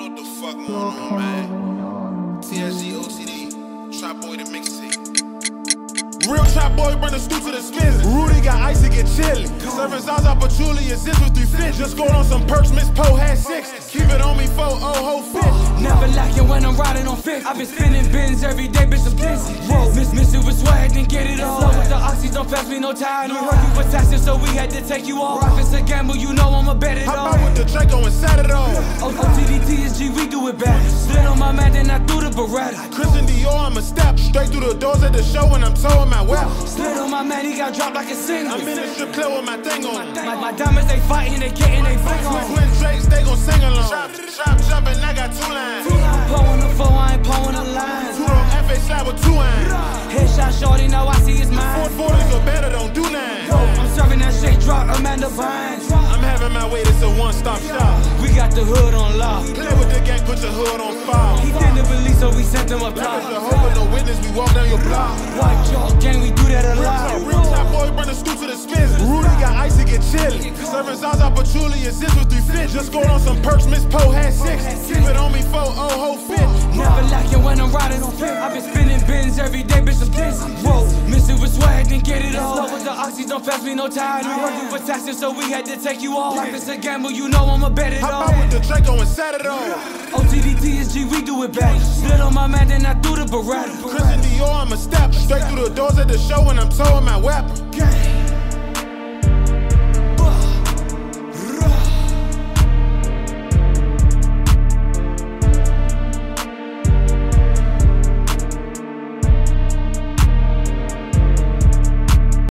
What the fuck going on, man? TSG, OCD, Trap Boy the mixtape. Real Trap Boy bring the stew to the spins. Rudy got ice to get chilly. Serving Zaza Patchouli assist with 3 fish. Just scored on some perks, Miss Poe had 6. Keep it on me, 4 whole fish. Never lacking when I'm riding on 5th. I've been spinning bins every day, bitch, I'm busy. Whoa, miss it with swag, then get it all. Slow with the oxys, don't pass me no time. We heard you for taxes, so we had to take you off. If it's a gamble, you know I'ma bet it all. Hop out with the Draco and set it off. OTD, TSG, we do it better. Split on my man, then I threw the Beretta. Christian Dior, I'ma step straight through the doors at the show when I'm towing my well. Split on my man, he got dropped like a single. I'm in the strip club with my thing on. My diamonds, they fighting, they getting they flick on. Twin Drakes, they gon' sing along. Trap jumping, I got 2 lines. Pulling the 4, I ain't pulling the lines. 2 on FA slide with 2 irons. Headshot shorty, now I see his mind. 440s or better, don't do 9. I'm serving that shit drop, Amanda Bynes. I'm having my way, it's a one-stop shop. We got the hood on lock. Play with the gang, put your hood on fire. He didn't believe, so we sent him a Rappers plot. the hope of no witness, we walk down your block. White jaw gang, we do that a lot. Real Trap Boy bring the stew to the spins. Rudy got ice to get chilly. Serving Zaza Patchouli assist with 3 fish. Just scored on some perks, Miss Poe had 6. Keep it on me, 4 whole fish. Never lacking when I'm riding on 5th. I've been spinning bins every day, bitch, I'm busy. Whoa, miss it with swag, then get it all. Slow with the oxys, don't pass me no time. We heard you for taxes, so we had to take you off. If it's a gamble, you know I'ma bet it all. Hop out with the Draco and set it off. OTD, TSG, we do it better. Split on my man, then I threw the Beretta. Christian Dior, I'ma step straight through the doors at the show when I'm towing my weapon.